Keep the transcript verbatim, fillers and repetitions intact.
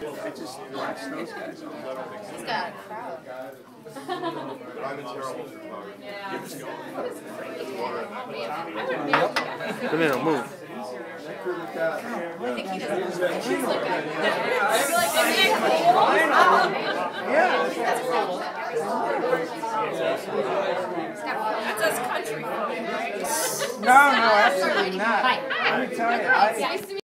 I just watch those guys. He's got a crowd. I'm a terrible photographer. Come here, move. I think he doesn't. She's like that. I feel like that's cool. That's us country, right? No, no, absolutely not. Let me tell you, I,